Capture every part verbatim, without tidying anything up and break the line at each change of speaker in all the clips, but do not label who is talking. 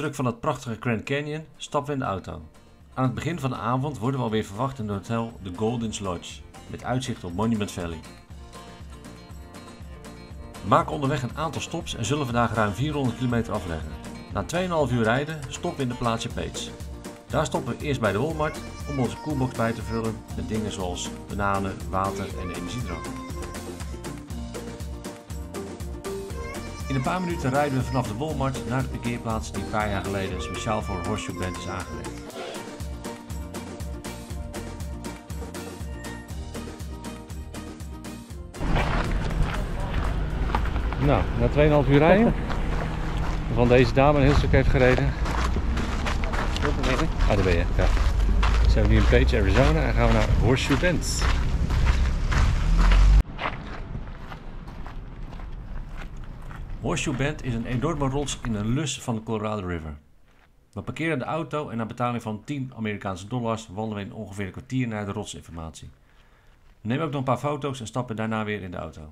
indruk van het prachtige Grand Canyon stappen we in de auto. Aan het begin van de avond worden we alweer verwacht in het hotel The Goldens Lodge, met uitzicht op Monument Valley. We maken onderweg een aantal stops en zullen vandaag ruim vierhonderd kilometer afleggen. Na twee komma vijf uur rijden stoppen we in de plaatsje Page. Daar stoppen we eerst bij de Walmart om onze koelbox bij te vullen met dingen zoals bananen, water en energiedrank. In een paar minuten rijden we vanaf de Walmart naar de parkeerplaats die een paar jaar geleden speciaal voor Horseshoe Bend is aangelegd. Nou, na twee komma vijf uur rijden, waarvan deze dame een heel stuk heeft gereden. Ah, daar ben je. Ja. We zijn nu in Page, Arizona en gaan we naar Horseshoe Bend. Horseshoe Bend is een enorme rots in een lus van de Colorado River. We parkeren de auto en na betaling van tien Amerikaanse dollars wandelen we in ongeveer een kwartier naar de rotsinformatie. We nemen ook nog een paar foto's en stappen daarna weer in de auto.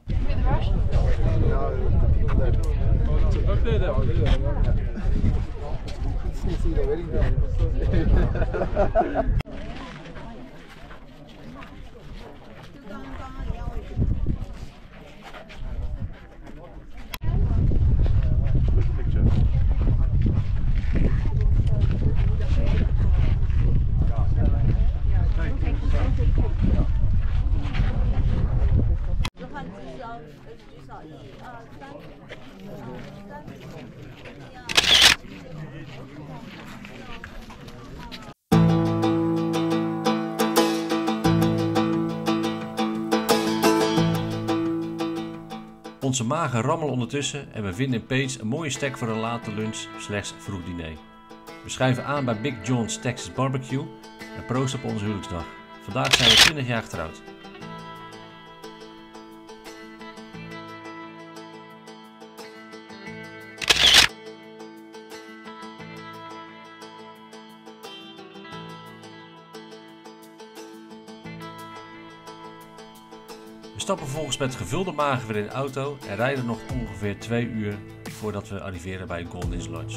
Onze magen rammelen ondertussen en we vinden in Page een mooie stek voor een late lunch slechts vroeg diner. We schuiven aan bij Big John's Texas Barbecue en proosten op onze huwelijksdag. Vandaag zijn we twintig jaar getrouwd. We stappen vervolgens met gevulde magen weer in de auto en rijden nog ongeveer twee uur voordat we arriveren bij Goldens Lodge.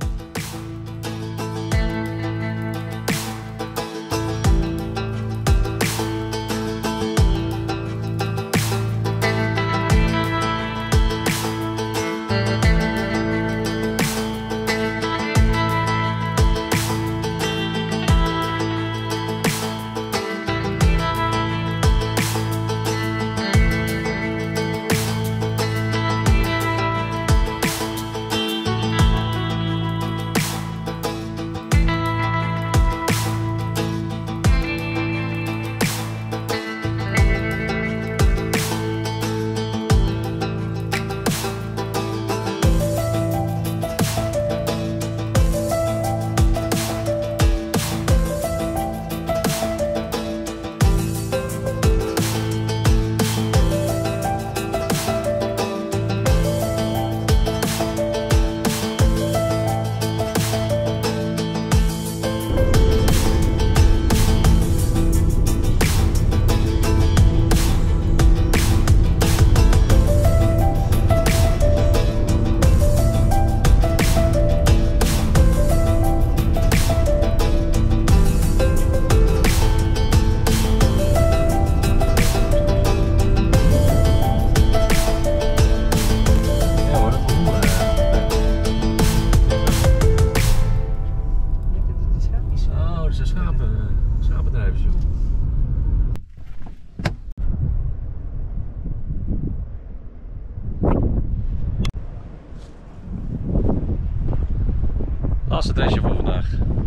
Laatste adresje voor vandaag.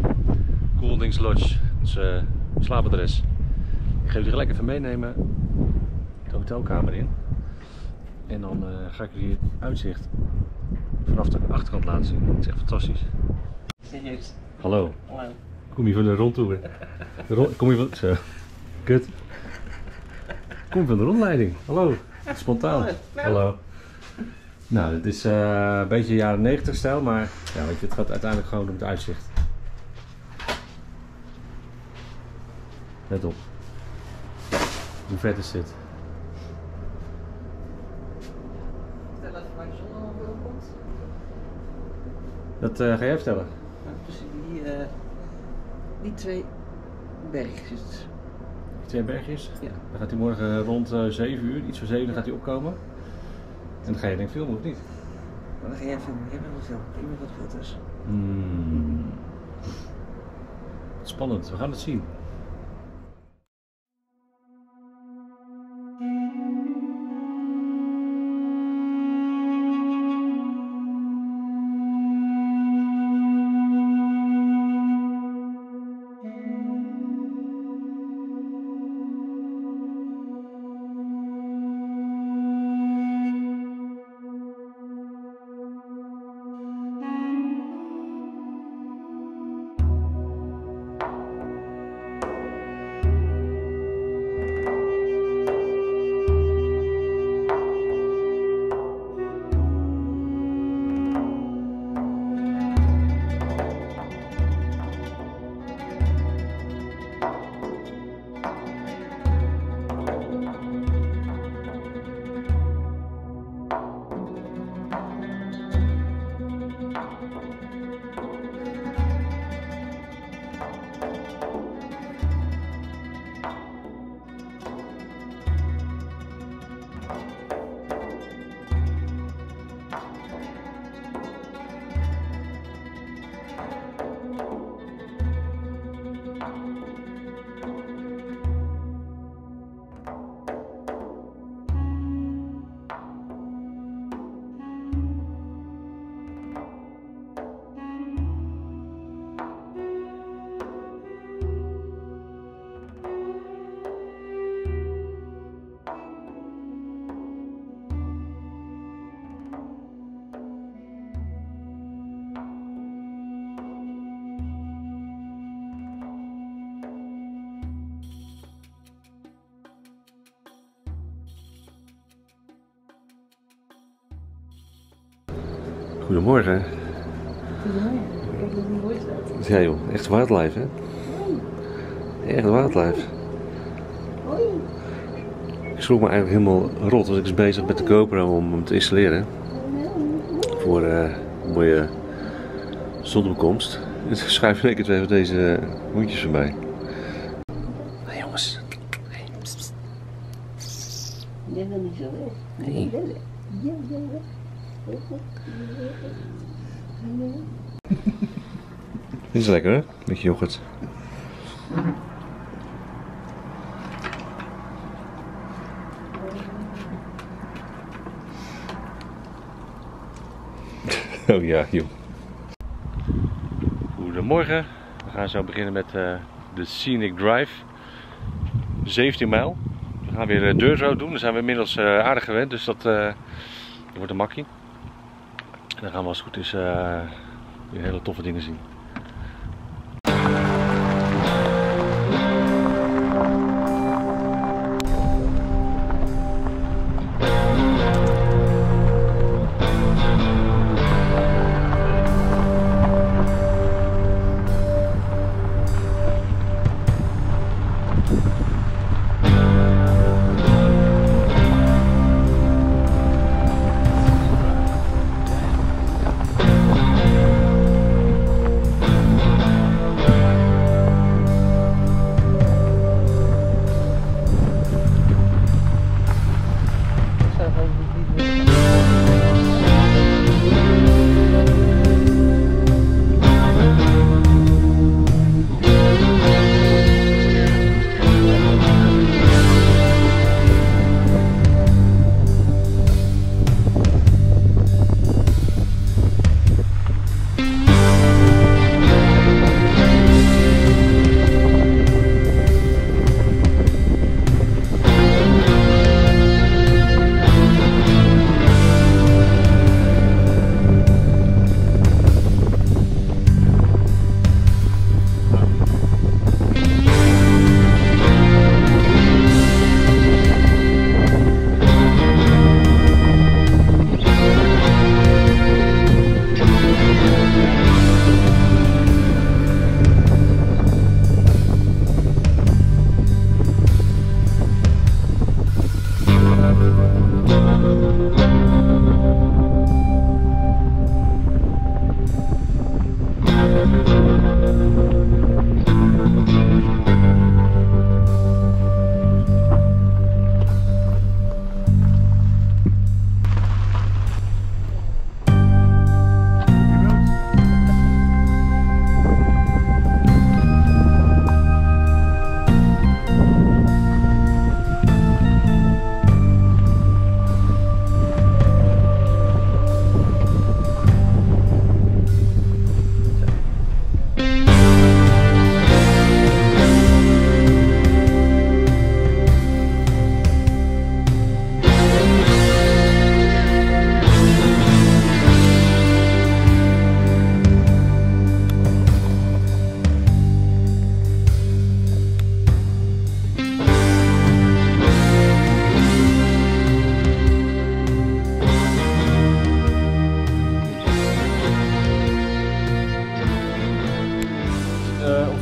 Goldens Lodge, ons uh, slaapadres. Ik ga jullie gelijk even meenemen de hotelkamer in. En dan uh, ga ik jullie het uitzicht vanaf de achterkant laten zien. Het is echt fantastisch.
Serieus.
Hallo.
Hallo.
Kom je van de rondtour? De rond, kom je van... Zo. Kut. Kom je van de rondleiding? Hallo. Spontaan. Hallo. Nou, het is uh, een beetje jaren negentig stijl, maar ja, weet je, het gaat uiteindelijk gewoon om het uitzicht. Let op. Hoe vet is dit?
Stel even waar de zon al veel komt.
Dat uh, ga jij vertellen.
Nou, tussen die, uh, die twee bergjes.
Die twee bergjes?
Ja.
Dan gaat hij morgen rond uh, zeven uur, iets voor zeven, ja. gaat hij opkomen. En dan ga je denk ik filmen of niet?
Maar dan ga jij filmen, jij bent wel film, ik ben wat foto's.
Hmm. Spannend, we gaan het zien. Goedemorgen.
Goedemorgen, ik heb nog niet mooi staat.
Ja joh, echt wildlife hè? Echt wildlife.
Hoi.
Ik schrok me eigenlijk helemaal rot, was ik dus bezig met de GoPro om hem te installeren. Voor uh, een mooie zonsopkomst. En toen schuiven in één keer twee van deze hondjes voorbij. Hé jongens. Hey, pst, pst.
Jij wil niet zo weg.
Nee.
Ja, ja, ja.
Dit is lekker hè? Beetje yoghurt. Oh ja, joh. Goedemorgen. We gaan zo beginnen met uh, de Scenic Drive. zeventien mijl. We gaan weer uh, Dirt Road doen. Daar zijn we inmiddels uh, aardig gewend, dus dat, uh, dat wordt een makkie. En dan gaan we als het goed is uh, weer hele toffe dingen zien.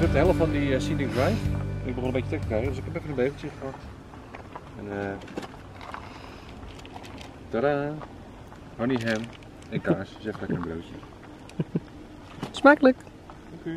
ongeveer de helft van die uh, scenic drive. Ik begon een beetje trek te krijgen, dus ik heb even een begeltje gehad. En uh, tada! Honey ham en kaas. Dus even lekker een broodje.
Smakelijk!
Dank u.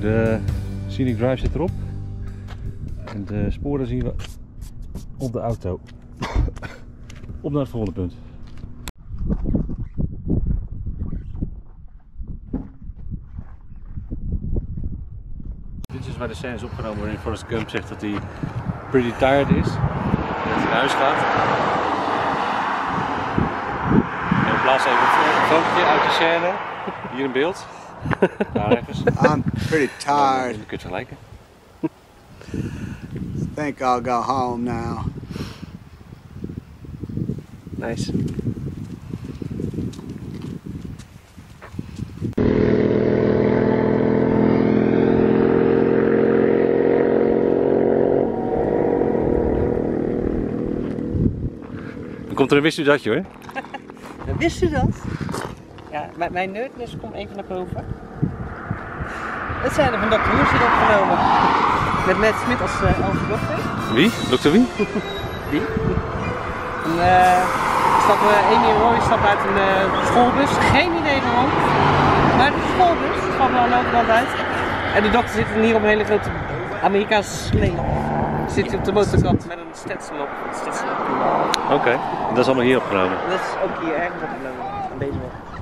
de Scenic Drive zit erop. En de sporen zien we op de auto. Op naar het volgende punt. Dit is waar de scène is opgenomen waarin Forrest Gump zegt dat hij pretty tired is. En dat hij naar huis gaat. En we plaatsen even een fotootje uit de scène. Hier in beeld. Daar ergens.
I'm pretty tired.
Dan kun je het vergelijken.
Think I'll go home now.
Nice.
Dan komt er een wist u datje hoor.
Wist u dat? Ja, mijn, mijn nerdness komt even naar boven. Het zijn er van dokter Who zit opgenomen. Met Matt Smith als uh, elfde dokter.
Wie? Dokter wie?
Die. En, uh, stappen Amy en Roy stappen uit een uh, schoolbus. Geen idee waarom. Maar de schoolbus, dat kwam wel aan de kant uit. En de dokter zit hier op een hele grote Amerikaanse slee. Zit hij op de motorkant met een Stetson op. Stetson op.
Oké, okay. Dat is allemaal hier opgenomen.
Dat is ook hier ergens opgenomen, aan deze weg.